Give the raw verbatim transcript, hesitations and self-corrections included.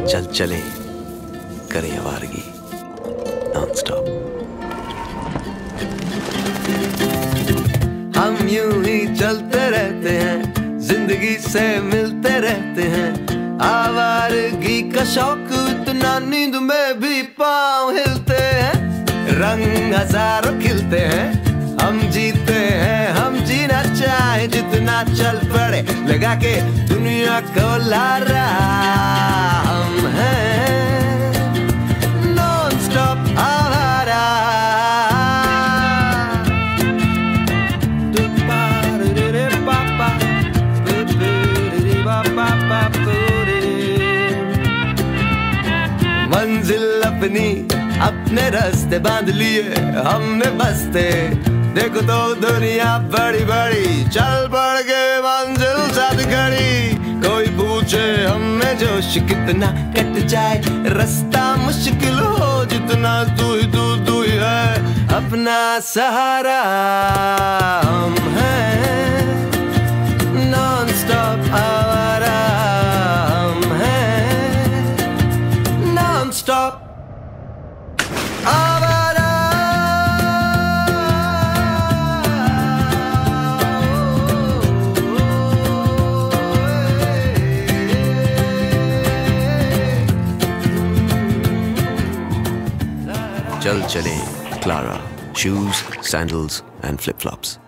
चल चले करें आवारगी नॉन स्टॉप। हम यूं ही चलते रहते हैं, जिंदगी से मिलते रहते हैं। आवारगी का शौक इतना नींद में भी पाँव हिलते हैं। रंग हजारों खिलते हैं, हम जीते हैं, हम जीना चाहे जितना चल पड़े लगा के दुनिया को लारा। हम हैं नॉन स्टॉप आवारा। मंजिल अपनी अपने रास्ते बांध लिए हमने बसते, देखो तो दुनिया बड़ी बड़ी चल पड़ के मंजिल साथ खड़ी। कोई पूछे हमें जोश कितना कट जाए, रास्ता मुश्किल हो जितना, तू ही तू तू ही है अपना सहारा। हम हैं नॉन स्टॉप आवारा। हम हैं नॉन स्टॉप आवारा। चल चले Clara, shoes, sandals and flip-flops.